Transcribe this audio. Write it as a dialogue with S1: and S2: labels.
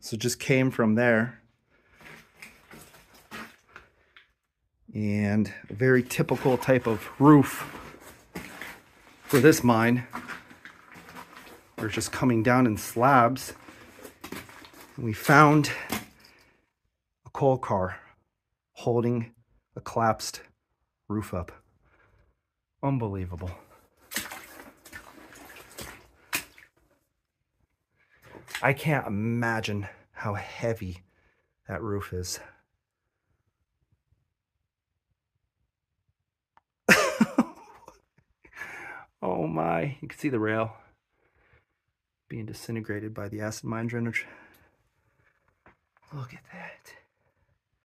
S1: So it just came from there. And a very typical type of roof for this mine. They're just coming down in slabs. And we found a coal car holding a collapsed roof up. Unbelievable. I can't imagine how heavy that roof is. Oh my, you can see the rail being disintegrated by the acid mine drainage. Look at that.